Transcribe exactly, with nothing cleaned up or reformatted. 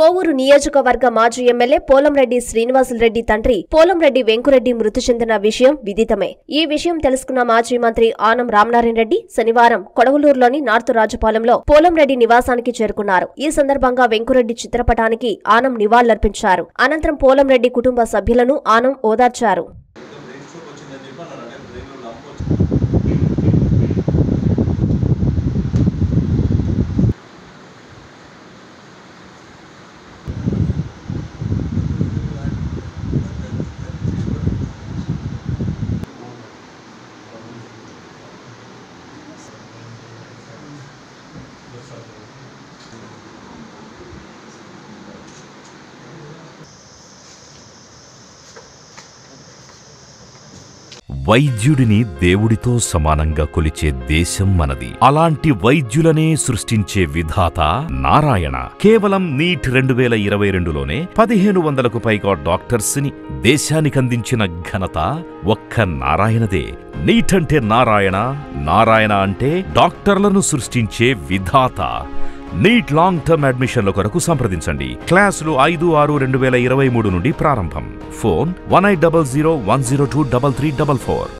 కోవూరు నియోజకవర్గ మాజీ ఎమ్మెల్యే పోలంరెడ్డి శ్రీనివాసులరెడ్డి తండ్రి పోలంరెడ్డి వెంకురెడ్డి మృతి చెందిన విషయం విదితమే. ఈ విషయం తెలుసుకున్న మాజీ మంత్రి ఆనం రామనారాయణ రెడ్డి శనివారం కొడవలూరులోని నార్త్ రాజపాలెంలో పోలంరెడ్డి నివాసానికి చేరుకున్నారు. ఈ సందర్భంగా వెంకురెడ్డి చిత్రపటానికి ఆనం నివాళులర్పించారు. అనంతరం పోలంరెడ్డి కుటుంబ సభ్యులను ఆనం ఓదార్చారు. వైద్యుడిని దేవుడితో సమానంగా కొలిచే దేశం మనది. అలాంటి వైద్యులనే సృష్టించే విధాత నారాయణ. కేవలం నీట్ రెండు వేల ఇరవై రెండులోనే పదిహేను వందలకు పైగా డాక్టర్స్ ని దేశానికందించిన ఘనత ఒక్క నారాయణదే. నీట్ అంటే నారాయణ, నారాయణ అంటే డాక్టర్లను సృష్టించే విధాత. నీట్ లాంగ్ టర్మ్ అడ్మిషన్ల కొరకు సంప్రదించండి. క్లాసులు ఐదు ఆరు రెండు వేల ఇరవై మూడు నుండి ప్రారంభం. Phone one eight double zero one zero two double three double four.